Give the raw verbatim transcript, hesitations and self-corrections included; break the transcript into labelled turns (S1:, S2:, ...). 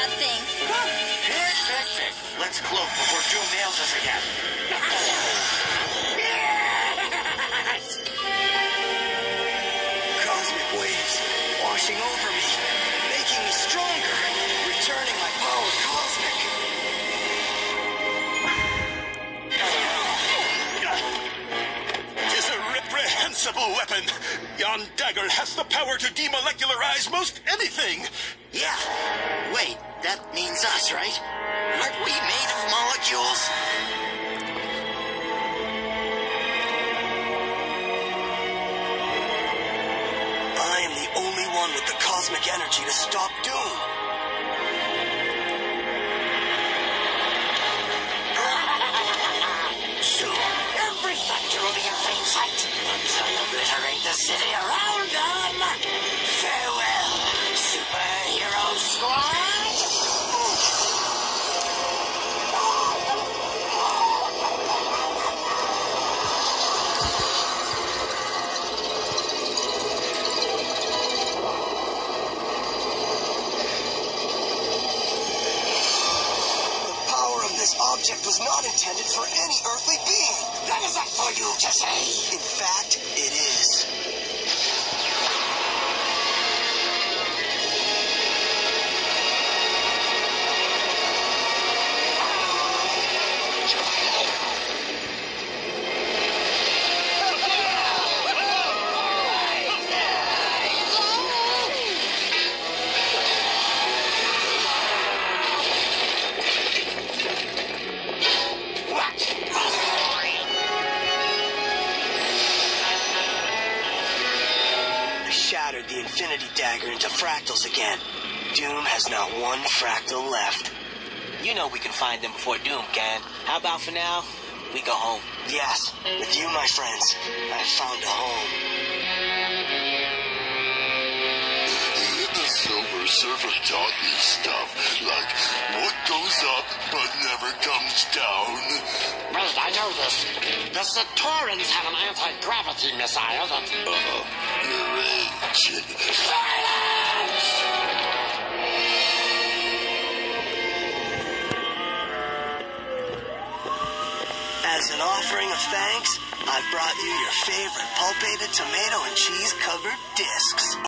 S1: thing.
S2: Perfect. Let's cloak before Doom nails us again. Cosmic waves washing over me, making me stronger, returning my power cosmic.
S3: Tis a reprehensible weapon. Yon dagger has the power to demolecularize most anything.
S2: Yeah. Wait, that means us, right? Aren't we made of molecules? I am the only one with the cosmic energy to stop Doom. Soon, every factor will be in plain sight until I obliterate the city around them. Farewell, superhero squad. This object was not intended for any earthly being. That is up for you to say. In fact, it is. Shattered the Infinity Dagger into fractals again. Doom has not one fractal left.
S4: You know we can find them before Doom can. How about for now, we go home?
S2: Yes, with you, my friends, I've found a home.
S5: The Silver Surfer taught me stuff, like what goes up but never comes down.
S6: Wait, I know this. The Satorans have an anti-gravity missile that...
S5: Uh, your age.
S6: Silence!
S2: As an offering of thanks, I've brought you your favorite pulpated tomato and cheese covered discs.